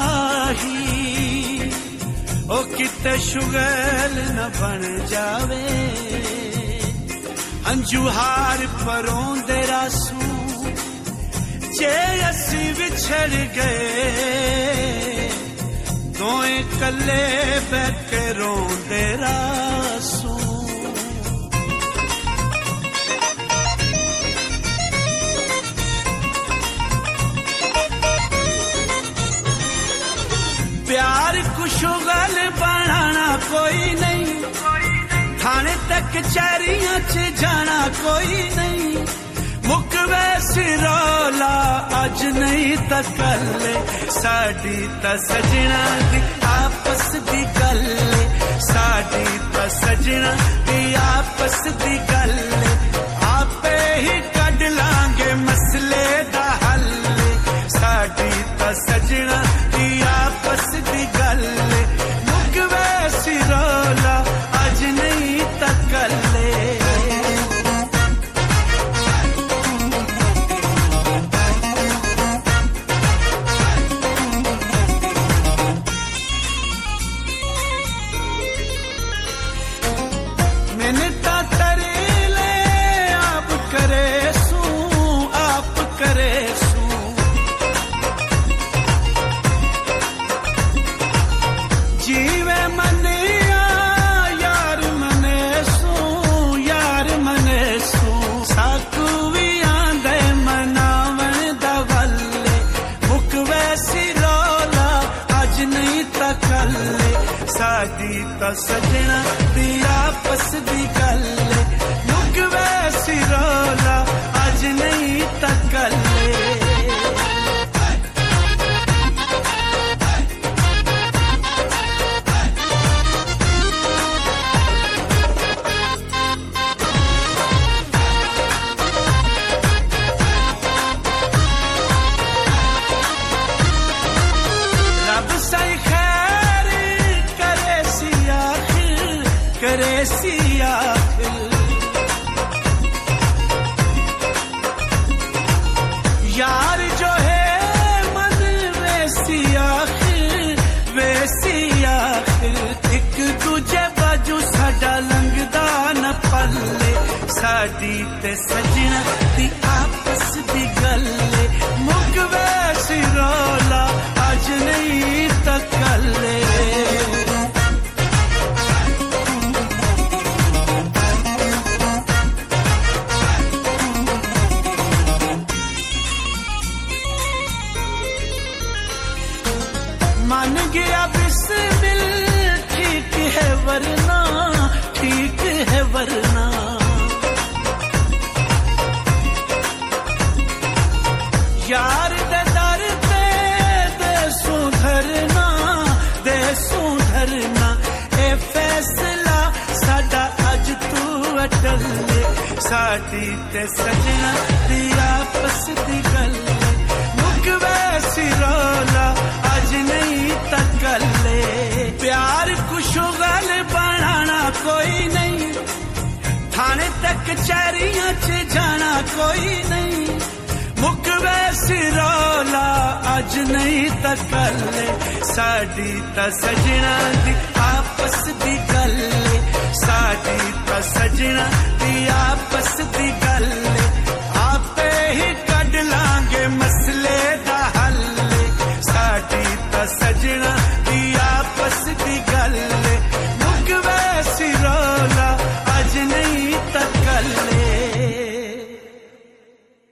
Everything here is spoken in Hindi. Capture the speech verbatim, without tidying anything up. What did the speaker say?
माही ओ किते शुगल न बन जावे अंजुहार परोंदे रासू जे असी विछड़ गए दोए कल्ले बैठे रोंदे रासू प्यार को शुगल बनाना कोई नहीं थाने तक कचहरियां च जाना कोई नहीं मुक वैसी रौला अज नहीं त कल साडी त सजना दी आपस दी गल साडी त सजना दी आपस दी गल आपे ही कढ लांगे मसले दा हल साडी त सजना दी आपस दी गल मुक वैसी रौला अज नहीं त कल साडी त सजना दी आपस दी गल मुक वैसी रौला अज नहीं त कल यार जो है मन वैसी आखिर वैसी आखिर एक दूजे बाजू साडा लंघदा न पल्ले साडी ते सजना दी आपस दी गल मुक वैसी रौला अज नहीं त कल मान गया बिस्मिल ठीक है वरना ठीक है वरना यार दे दर पे दे सुधरना दे सुधरना ए फैसला साडा अज तू अटल साडी ते सजना दी आपस दी गल मुक वैसी रौला अज नहीं त कल प्यार को शुगल बनाना कोई नहीं थाने तक कचहरियां च जाना कोई नहीं मुक वैसी रौला अज नहीं त कल साडी त सजना दी आपस दी गल साडी त सजना दी आपस दी गल